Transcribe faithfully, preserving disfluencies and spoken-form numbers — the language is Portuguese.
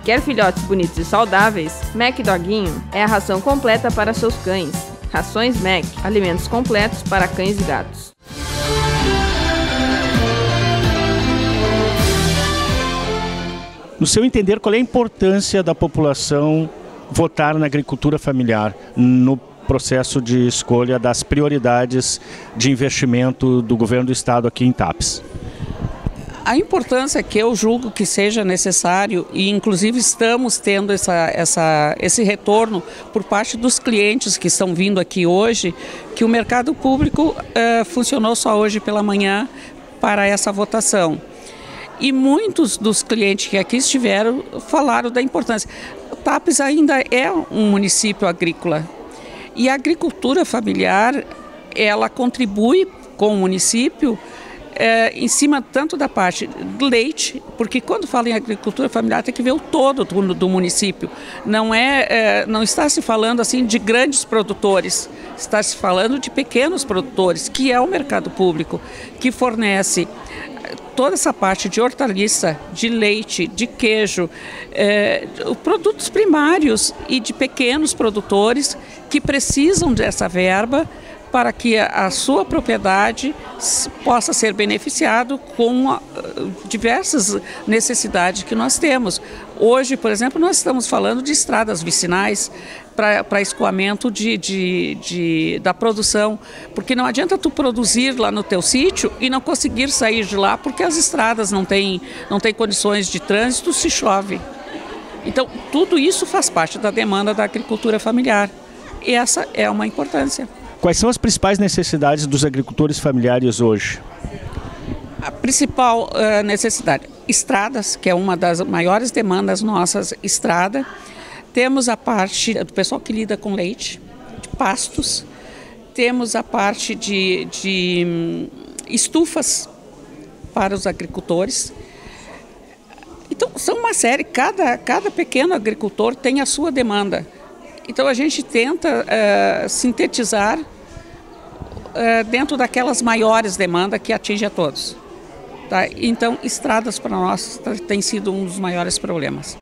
Quer filhotes bonitos e saudáveis? Mac Doguinho é a ração completa para seus cães. Rações Mac, alimentos completos para cães e gatos. No seu entender, qual é a importância da população votar na agricultura familiar no processo de escolha das prioridades de investimento do governo do estado aqui em Tapes? A importância que eu julgo que seja necessário, e inclusive estamos tendo essa, essa, esse retorno por parte dos clientes que estão vindo aqui hoje, que o mercado público uh, funcionou só hoje pela manhã para essa votação. E muitos dos clientes que aqui estiveram falaram da importância. Tapes ainda é um município agrícola e a agricultura familiar, ela contribui com o município É, em cima tanto da parte do leite, porque quando fala em agricultura familiar tem que ver o todo do, do município. Não, é, é, não está se falando assim de grandes produtores, está se falando de pequenos produtores, que é o mercado público, que fornece toda essa parte de hortaliça, de leite, de queijo, é, produtos primários e de pequenos produtores que precisam dessa verba para que a sua propriedade possa ser beneficiado com diversas necessidades que nós temos. Hoje, por exemplo, nós estamos falando de estradas vicinais para escoamento de, de, de, da produção, porque não adianta tu produzir lá no teu sítio e não conseguir sair de lá porque as estradas não têm, não têm condições de trânsito se chove. Então, tudo isso faz parte da demanda da agricultura familiar e essa é uma importância. Quais são as principais necessidades dos agricultores familiares hoje? A principal uh, necessidade, estradas, que é uma das maiores demandas nossas, estrada. Temos a parte do pessoal que lida com leite, de pastos. Temos a parte de, de um, estufas para os agricultores. Então, são uma série, cada, cada pequeno agricultor tem a sua demanda. Então a gente tenta uh, sintetizar uh, dentro daquelas maiores demandas que atingem a todos. Tá? Então estradas para nós tem sido um dos maiores problemas.